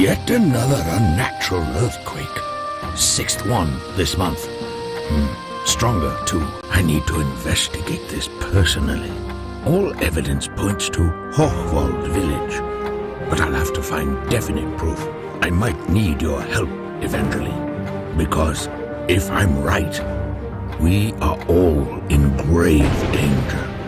Yet another unnatural earthquake. 6th one this month. Stronger, too. I need to investigate this personally. All evidence points to Hochwald village. But I'll have to find definite proof. I might need your help eventually. Because if I'm right, we are all in grave danger.